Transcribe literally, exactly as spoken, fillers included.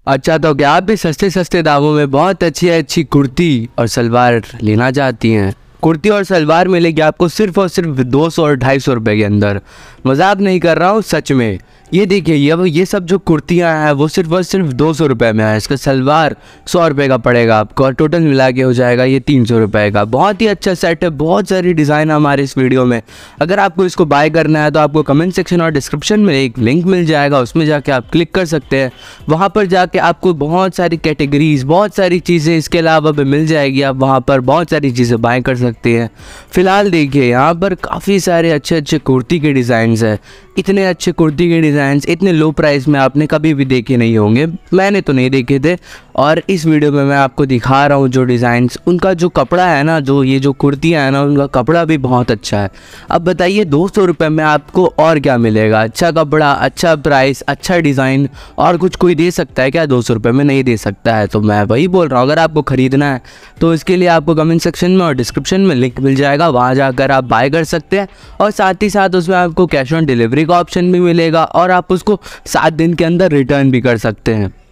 अच्छा, तो क्या आप भी सस्ते सस्ते दामों में बहुत अच्छी अच्छी कुर्ती और सलवार लेना चाहती हैं? कुर्ती और सलवार मिलेगी आपको सिर्फ और सिर्फ दो सौ और ढाई सौ रुपये के अंदर। मजाक नहीं कर रहा हूँ, सच में। ये देखिए, ये अब ये सब जो कुर्तियाँ हैं वो सिर्फ और सिर्फ दो सौ रुपये में है। इसका सलवार सौ रुपये का पड़ेगा आपको और टोटल मिला के हो जाएगा ये तीन सौ रुपये का। बहुत ही अच्छा सेट है, बहुत सारी डिज़ाइन है हमारे इस वीडियो में। अगर आपको इसको बाय करना है तो आपको कमेंट सेक्शन और डिस्क्रिप्शन में एक लिंक मिल जाएगा, उसमें जाके आप क्लिक कर सकते हैं। वहाँ पर जाके आपको बहुत सारी कैटेगरीज, बहुत सारी चीज़ें इसके अलावा भी मिल जाएगी। आप वहाँ पर बहुत सारी चीज़ें बाय कर सकते हैं। फिलहाल देखिए, यहाँ पर काफ़ी सारे अच्छे अच्छे कुर्ती के डिज़ाइंस है। इतने अच्छे कुर्ती के डिज़ाइंस इतने लो प्राइस में आपने कभी भी देखे नहीं होंगे, मैंने तो नहीं देखे थे। और इस वीडियो में मैं आपको दिखा रहा हूँ जो डिज़ाइंस, उनका जो कपड़ा है ना, जो ये जो कुर्तियाँ हैं ना, उनका कपड़ा भी बहुत अच्छा है। अब बताइए दो सौ रुपये में आपको और क्या मिलेगा? अच्छा कपड़ा, अच्छा प्राइस, अच्छा डिज़ाइन, और कुछ कोई दे सकता है क्या? दो सौ रुपये में नहीं दे सकता है। तो मैं वही बोल रहा हूँ, अगर आपको ख़रीदना है तो इसके लिए आपको कमेंट सेक्शन में और डिस्क्रिप्शन में लिंक मिल जाएगा, वहाँ जाकर आप बाय कर सकते हैं। और साथ ही साथ उसमें आपको कैश ऑन डिलीवरी का ऑप्शन भी मिलेगा और आप उसको सात दिन के अंदर रिटर्न भी कर सकते हैं।